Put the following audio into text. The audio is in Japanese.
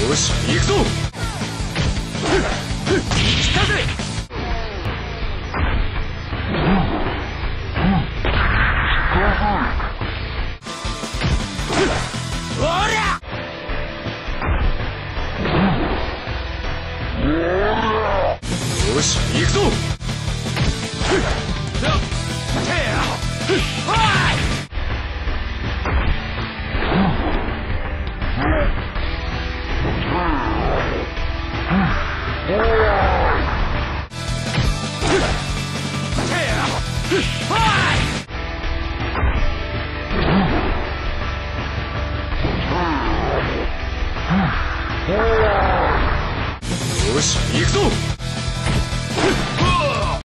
よし行くぞ。来たぜ。おりゃ。よし行くぞ。よし行くぞ。